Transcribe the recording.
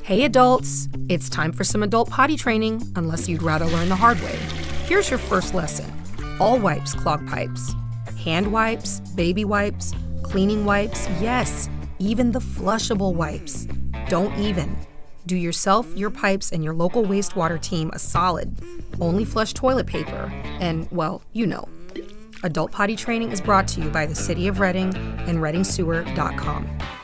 Hey adults, it's time for some adult potty training, unless you'd rather learn the hard way. Here's your first lesson. All wipes clog pipes. Hand wipes, baby wipes, cleaning wipes, yes, even the flushable wipes. Don't even. Do yourself, your pipes, and your local wastewater team a solid. Only flush toilet paper, and, well, you know. Adult potty training is brought to you by the City of Reading and ReadingSewer.com.